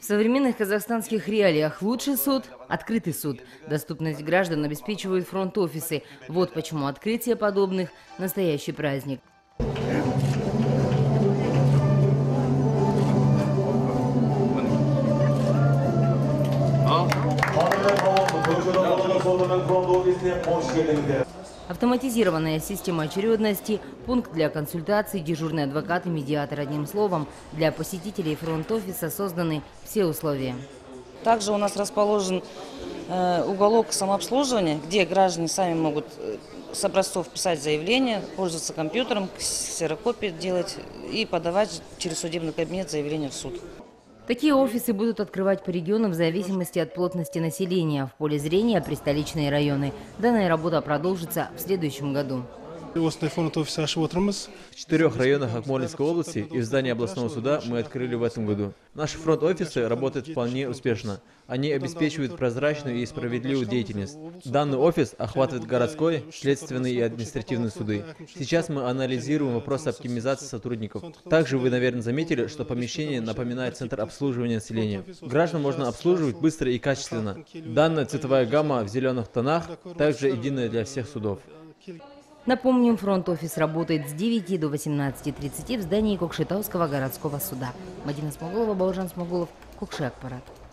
В современных казахстанских реалиях лучший суд – открытый суд. Доступность граждан обеспечивают фронт-офисы. Вот почему открытие подобных – настоящий праздник. Автоматизированная система очередности, пункт для консультаций, дежурный адвокат и медиатор. Одним словом, для посетителей фронт-офиса созданы все условия. Также у нас расположен уголок самообслуживания, где граждане сами могут с образцов писать заявление, пользоваться компьютером, ксерокопии делать и подавать через судебный кабинет заявление в суд. Такие офисы будут открывать по регионам в зависимости от плотности населения. В поле зрения пристоличные районы. Данная работа продолжится в следующем году. В 4 районах Акмолинской области и в здании областного суда мы открыли в этом году. Наши фронт-офисы работают вполне успешно. Они обеспечивают прозрачную и справедливую деятельность. Данный офис охватывает городской, следственный и административные суды. Сейчас мы анализируем вопрос оптимизации сотрудников. Также вы, наверное, заметили, что помещение напоминает центр обслуживания населения. Граждан можно обслуживать быстро и качественно. Данная цветовая гамма в зеленых тонах также единая для всех судов. Напомним, фронт-офис работает с 9 до 18:30 в здании Кокшетауского городского суда. Мадина Смогулова, Бауыржан Смогулов, Кокши Акпарат.